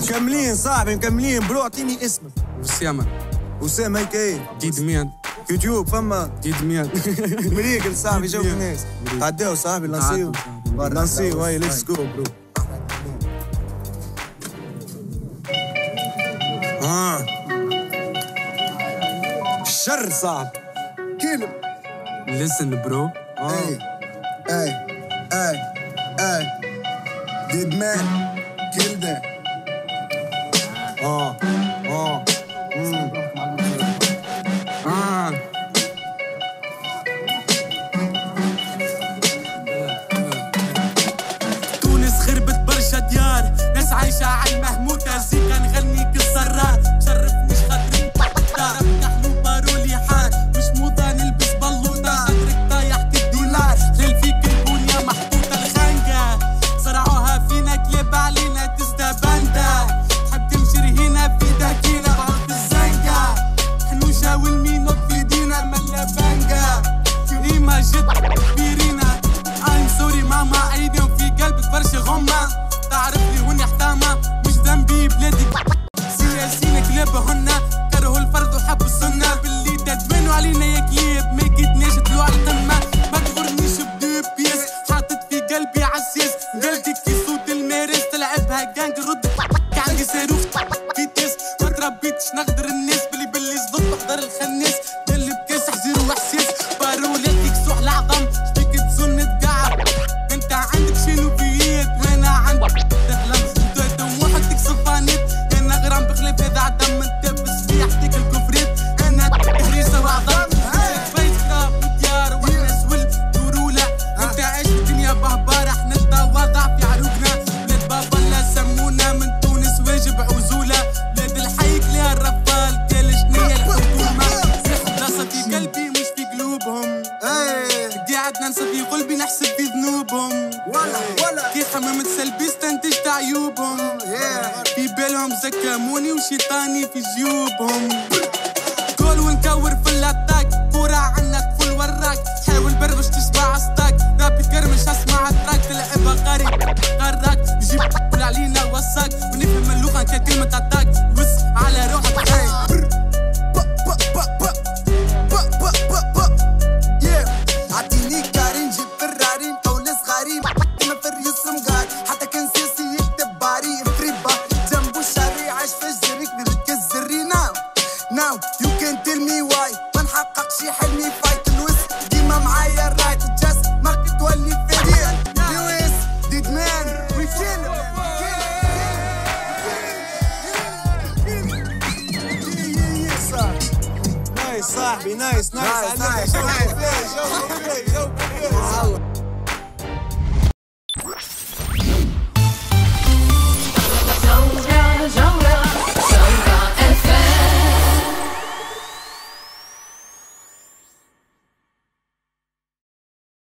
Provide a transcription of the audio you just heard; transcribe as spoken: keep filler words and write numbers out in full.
مكملين صاحبي مكملين برو. اعطيني اسمك. أسامة. أسامة هيك ايه؟ جديد ميان. يوتيوب فما؟ جديد ميان. مريقل صاحبي شوف الناس. تعداو صاحبي لانسيو. لانسيو هاي ليتس جو برو. اه الشر صعب. كلم. Listen bro. اي اي اي اي did man kill that. اه اه امم اه تونس خربت برشا ديار، ناس عايشة على المهموتة، زيكا نغني كالسرات، مشرفنيش خاطري تعرف نحلو بارولي حار، مش موضة نلبس بلوطة، خاطرك طايح كالدولار، ليل فيك البنية محطوطة الخانقة، صرعوها فينا كلاب علينا تستباندا، تحب تمشي رهينة في داكينا بعرض الزنقة، حنوشة والمينو في دينا ملا بانقة، ريما جد كبيرينا، I'm sorry ماما عيدهم في قلبك برشا غمة، تعرف لي هوني حتامة مش ذنبي بلادي سياسيين كلابهن كرهوا الفرد وحبوا السنة باللي تدمنوا علينا يا كلاب ما لقيتناش طلوع على القمة ما تغرنيش بدو بيس حاطط في قلبي عساس قلبي كي صوت المارس تلعبها جانج رد عندي صاروخ فيتاس ما تربيتش نقدر الناس باللي باللي صدق تحضر الخناس اللي بكاس حزير واحساس بارولاتك سوح العظم شبيك تزن تقعد انت عندك شنوبيات وانا عندي تحلم تهدم وحدك صفانات انا غرام بخلاف هذا عدم انت بس حديك الكفرات انا هريسه وعظم بيت خراب وديار واحنا سول دروله انت عايش في الدنيا بهباره احنا نتواضع في عروقنا بلاد بابا لا سمونا من تونس واجب عزوله بلاد الحي كلها الرفال قال شنيا الحكومه بلاصه في قلبي مش في قلوبهم قاعدنا نصب في قلبي نحسب في ذنوبهم ولا ولا كي حمامة سلبي استنتجت عيوبهم في بالهم زكموني وشيطاني في جيوبهم كل ونكور في الاتاك كورة عنا طفل وراك حاول بربش تشبع عصتاك رابي كرمش اسمع التراك تلعبها قاري قراك يجيب كل علينا وصاك ونفهم اللغة كانت كلمة اتاك وس على روحك عطيني كارين جيب فرارين قول صغاري ما فريس مقار حتى كان سياسي يكتب باري فريبا جنبو الشاري عايش في الجريك نركز الرينا ناو يو كان تيل مي واي ما نحققش حلمي فايت الوس ديما معايا الرايت جاست ماركت تولي فيا يو اس ديد مان وي كيل نايس صاحبي نايس نايس نايس